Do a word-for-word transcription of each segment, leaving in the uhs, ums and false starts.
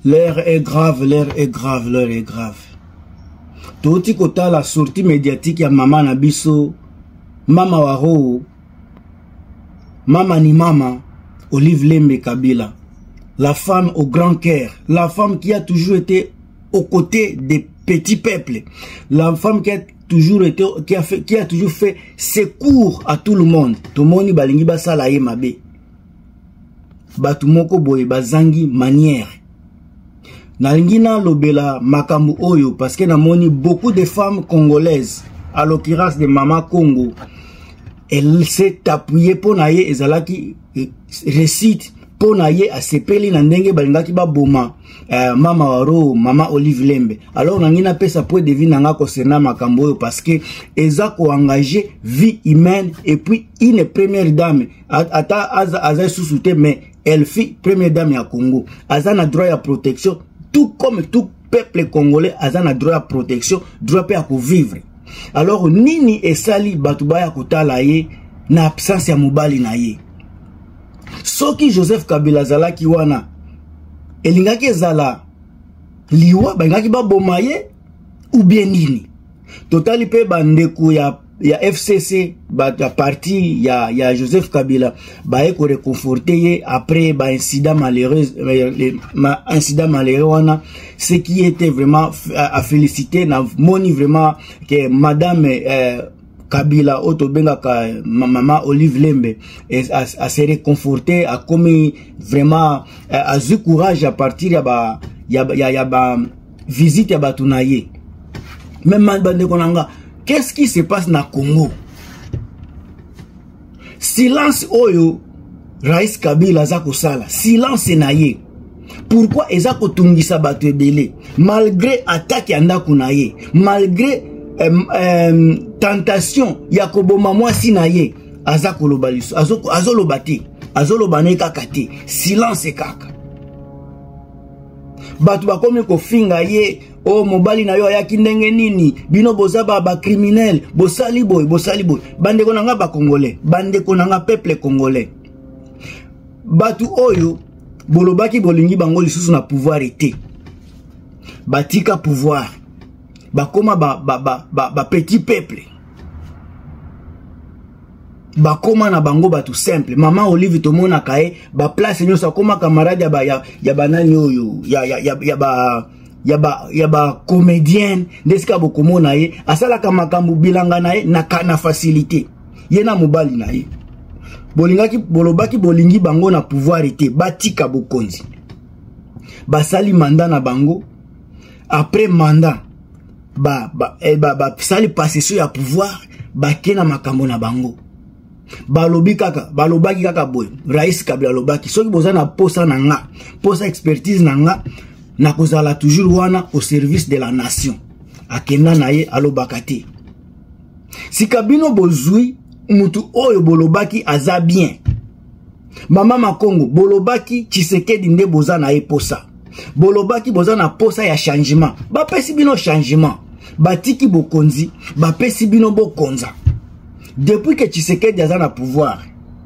L'air est grave, l'air est grave, l'air est grave. Toti kota la sortie médiatique ya mama Nabiso, mama waro, mama ni mama, Olive Lembe Kabila. La femme au grand cœur, la femme qui a toujours été aux côtés des petits peuples, la femme qui a toujours été, qui a fait, qui a toujours fait secours à tout le monde. Tomoni balingi basala ye mabe. Batumoko boye bazangi manière. Nalingina lobela makambu oyo parce que namoni beaucoup de femmes congolaises, à l'occurrence de Mama Congo, elle s'est appuyée pour naye ezalaki récite pour naye a sepeli na ndenge balingaki ba boma uh, mama waro mama Olive Lembe. Alors nangina pesa pour deviner nga ko sena makambu oyo parce que eza ko engager vie humaine et puis une première dame ata aza aza sous-souté mais elle fit première dame ya Congo. Aza na droit à protection tout comme tout peuple congolais aza na droit à protection, droit à vivre. Alors nini esali batubaya kotala ye na absence ya mobali na ye. Soki Joseph Kabila zalaki wana elingaki ezala liwa bangaki ba bomaye ou bien nini. Totali pe bandeko ya ya F C C ba ya parti ya ya Joseph Kabila ba eko réconforter ye après ba incident malheureux les ma incident malheureux wana ce qui était vraiment à, à féliciter na moni vraiment que madame euh, Kabila otobenga ka mama Olive Lembe a, a se réconforter a commis vraiment a eu courage à partir ya ba ya ya, ya ba visite ya batunaye même bandeko nanga. Qu'est-ce qui se passe na Congo? Silence oyo Rais Kabila za kosala. Silence na ye. Pourquoi eza kotungisa bato ebele? Malgré attaque ya ndako na ye, malgré euh, euh, tentation ya koboma mwasi na ye, aza koloba liso, azo loba te, azo loba ne kaka te. Silence kaka. Bato bakomi kofinga ye o mobali na yo ayaki ndenge nini bino bozaba ba criminel bosali boy bosali boy bandeko nanga ba congolais bandeko nanga peuple congolais batu oyo bolobaki bolingi bango lisusu na pouvoir ete batika pouvoir bakoma ba ba ba, ba, ba petit peuple bakoma na bango batu simple. Mama Olive tomona kae ba place nyosa koma camarade ya ba ya, ya banani oyo ya ya ya, ya ba ya ba ya ba comédienne ndeska bokomona ye asala ka makambu bilanga na ye na kana facilité ye na mobali na ye bolingaki bolobaki bolingi bango na pouvoir ete batika bokonzi basali mandat na bango après mandat ba ba eh, ba, ba sali possession ya pouvoir bakena makambo na bango balobi kaka balobaki kaka boy Rais Kabila lobaki soki boza na posa na nga posa expertise na nga na kozala toujours wana au service de la nation akenda na ye alobaka te si kabino bozui mutu oyo bolobaki aza bien mama Makongo bolobaki Tshisekedi nde boza na ye posa bolobaki boza na posa ya changement bapesi bino changement batiki bokonzi bapesi bino bokonza. Depuis que Tshisekedi aza na pouvoir,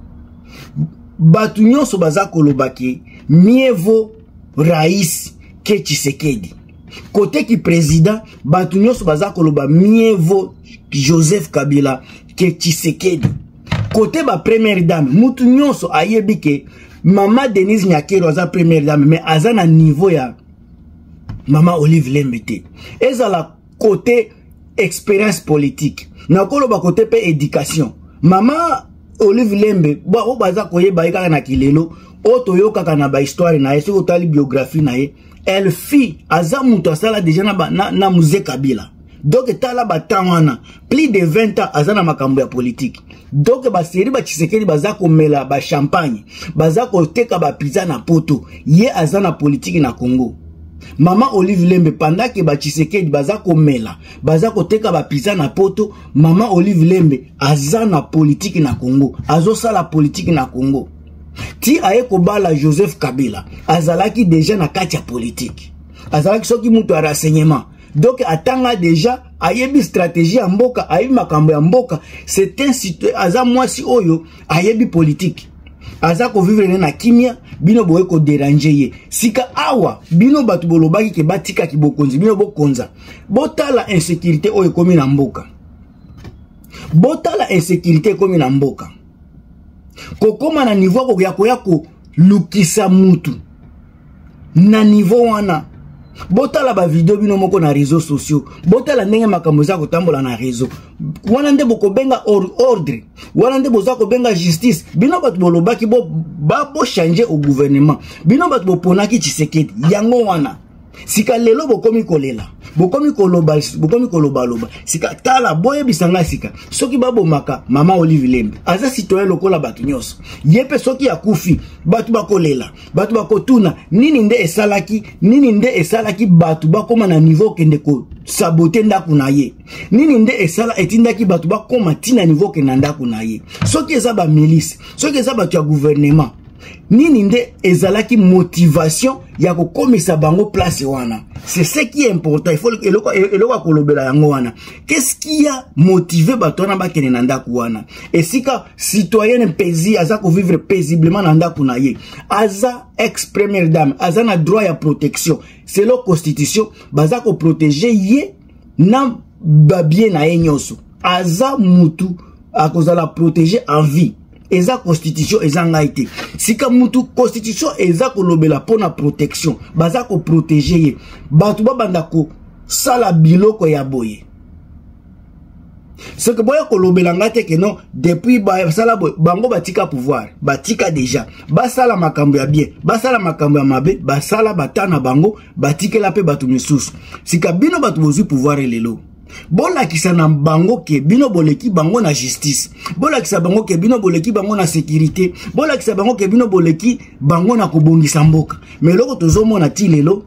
batu nyonso baza kolobaki mieux vaut Rais que Tshisekedi. Côté qui président, batu nyonso baza koloba mieux vaut Joseph Kabila que Tshisekedi. Côté ba première dame, mutu nyonso ayebi ke Mama Denise Nyakero aza première dame mais aza na niveau ya Mama Olive Lembe te. Ezala côté expérience politique. Na koloba côté pe éducation. Mama Olive Lembe, ba o baza koyeba yeka na kilelo, o toyoka kana ba histoire na ye, so tali biographie na ye. Elle fit aza muto asala déjà na ba, na, na Mzee Kabila. Donc tala ba tawana, plus de vingt ans aza na makambo ya politique. Donc ba seri ba Tshisekedi baza komela ba champagne, baza koteka ba pizza na poto. Ye aza na politique na Congo. Mama Olive Lembe pendant que ba Tshisekedi baza komela baza koteka ba pizza na poto, Mama Olive Lembe aza na politique na Congo, azo sala politique na Congo. Ti aye kobala Joseph Kabila azalaki déjà na kati ya politique, azalaki soki mutu ya renseignement. Donc atanga déjà ayebi stratégie ya mboka, ayebi makambo ya mboka. C'est un aza mwasi oyo ayebi politique, aza ko vivre na kimia bino boye ko déranger ye sika awa bino batu bolobaki ke batika ki bokonzi bino bokonza botala insécurité oyo komi na mboka botala insécurité komi na mboka kokoma na niveau ko ya koya ko lukisa mutu na niveau wana botala ba video bino moko na réseaux sociaux botala ndenge makambo za kotambola na réseau wana nde boko benga or, ordre wana nde boza ko benga justice bino batu bolobaki bo ba bo changer au gouvernement bino batu boponaki Tshisekedi yango wana sika lelo bokomi kolela bokomi koloba bokomi koloba loba sika tala boye bisanga sika soki babo maka mama Olive Lembe aza citoyen lokola batu nyonso yepe soki akufi batu bakolela batu bakotuna nini nde esalaki nini nde esalaki batu bakoma na niveau kende ko saboter ndaku na ye nini nde esala etindaki batu bakoma tina niveau kende ndaku na ye soki eza ba milice soki eza batu ya gouvernement nini nde ezalaki motivation ya kokomisa bango place wana. C'est ce qui est important. Il faut eloko kolobela yango wana. Qu'est-ce qui a motivé batona bakene na ndaku wana? Et si ka citoyen paisi aza ko vivre paisiblement na ndaku na ye, aza ex première dame, aza na droit ya protection. C'est la constitution baza ko protéger ye na babie na ye nyonso. Aza mutu akozala protéger en vie. Eza constitution eza ngaite sika mutu constitution eza kolobela pona protection baza ko protéger ye batu babanda ko sala biloko ya boye ce que boya kolobela ngate ke non depuis ba sala bango batika pouvoir batika déjà basala makambo ya bien basala makambo ya mabe basala batana bango batikela pe batu misusu sika bino batu bozu pouvoir lelo bola kisa na bango ke bino boleki bango na justice bola kisa bango ke bino boleki bango na sécurité bola kisa bango ke bino boleki bango na kobongisa mboka mais loko tozomona ti lelo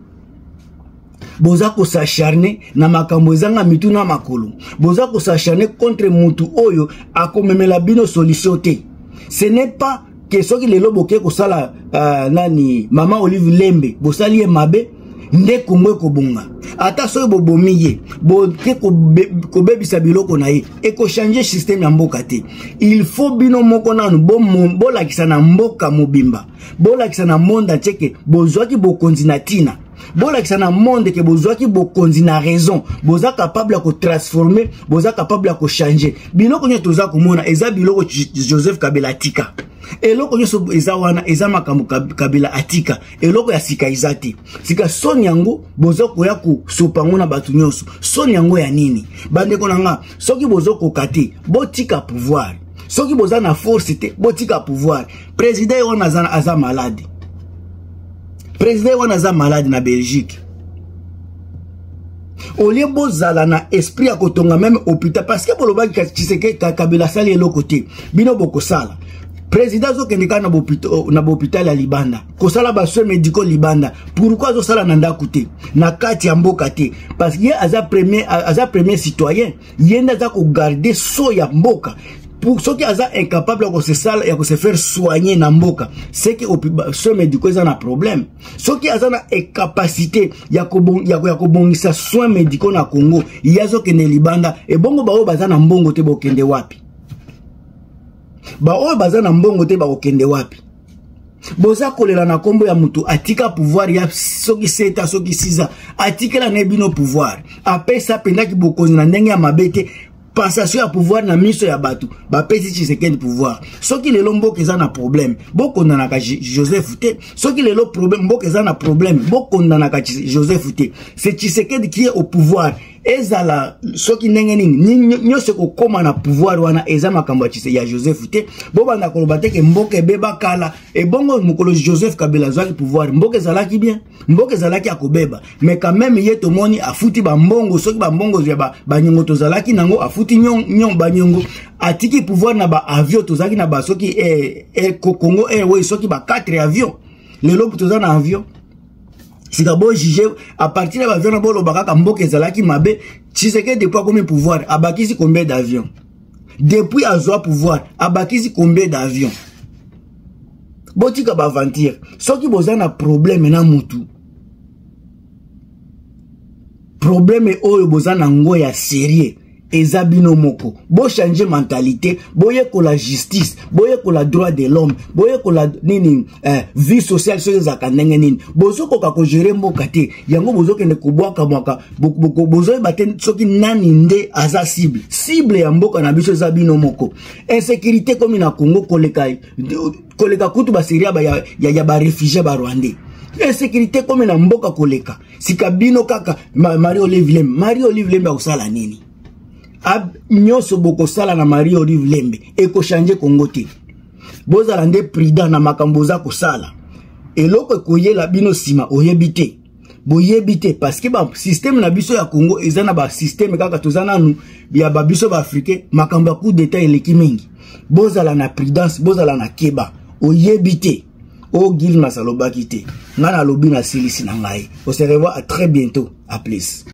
boza ko s'acharner na makambo ezanga mitu na makolo boza ko s'acharner contre mutu oyo akomemela bino solution te. Ce n'est pas que soki lelo boke ko sala uh, nani mama Olive Lembe bosali e mabe nde kumwe kobonga ata soyo bobomi ye boke kobebisa biloko na ye e ko changer système ya mboka te. Il faut bino moko nanu bolakisa na mboka mobimba bolakisa na monde cheke bozwaki bokonzi na tina bolakisa na monde ke bozwaki bokonzi na raison boza capable ko transformer boza capable ko changer biloko nyo toza komona eza biloko Joseph Kabila atika eloko nyo eza wana eza makambo Kabila atika eloko ya sika izati sika soni yango boza koya ku sopango na batu nyonso soni yango ya nini bande konanga soki bozo ko kate botika pouvoir soki boza na force te botika pouvoir président wana aza aza malade président wana aza malade na Belgique au lieu bozala na esprit ya kotonga même hôpital parce que bolobaki Tshisekedi Kabila sali eloko te bino boko sala président zo kendeka na hôpital na hôpital ya Libanda kosala ba soins médicaux Libanda pourquoi zo sala na ndaku te na kati ya mboka te parce que aza premier aza premier citoyen yenda za ko garder so ya mboka pour ceux qui sont incapables de se sal et de se faire soigner dans mboka c'est que soins médicaux ils ont un problème ceux qui ont incapacité ya ko ya ko bongisa soins médicaux na Congo yazo kene Libanda et bongo ba o bazana mbongo te bokende wapi ba o bazana mbongo te ba okende wapi boza kolela na kombo ya mutu atika pouvoir ya soki seta soki siza atika la nebino pouvoir apesa pendaki bokonzi na ndenge ya mabete passation ya pouvoir na miso ya batu ba pesi Tshisekedi pouvoir soki lelo mboka eza na problème bokondana ka Joseph te soki lelo problème mboka eza na problème bokondana ka Joseph te c'est Tshisekedi qui est au pouvoir ezala soki ndenge nini nyose ko koma na pouvoir wana eza makambo ya Joseph te bobanda koloba te ke mboka ebeba kala e bongo mukolo Joseph Kabila zwaki pouvoir mboka ezalaki bien mboka ezalaki akobeba mais quand même ye tomoni afuti ba mbongo soki ba mbongo ya ba banyongo tozalaki nango afuti nyon nyon banyongo atiki pouvoir na ba avion tozaki na ba soki e e Congo Airways soki ba quatre avions lelo tozana na avion si d'abord juger à partir de l'avion bolo bakaka mboka ezalaki mabe Tshisekedi depuis combien pouvoir abakisi combien d'avions depuis azwa pouvoir abakisi combien d'avions botika ba aventure soki bozana problème na mutu problème oyo bozana ngo ya sérieux eza bino moko. Bo changer mentalité, boye ko la justice, boye ko la droit de l'homme, boye ko la nini eh, vie sociale so za kanenge nini. Bozo ko ka ko gérer mboka te. Yango bozo kende ko bwaka mwaka, bozo baten soki nani nde aza cible. Cible ya mboka na biso za bino moko. Insécurité comme na Congo koleka koleka kutu ba Syria ba ya ya ba réfugiés ba Rwandais. Insécurité comme na mboka koleka. Sikabino kaka Marie-Olive Lembe. Marie-Olive Lembe akusala nini? Ab nyoso boko sala na Marie-Olive Lembe eko changer Congo te. Bozala nde prudent na makambo za kosala. Eloko koyela bino sima oyebite. Boyebite parce que ba système na biso ya Congo ezana ba système kaka tozana nu ya ba biso ba africain makambo ya coup d'état eleki mingi. Bozala na prudence, bozala na keba. Oyebite. O Gil Masalobaki te. Ngana lobi na silisi na ngai. On se revoit à très bientôt. À plus.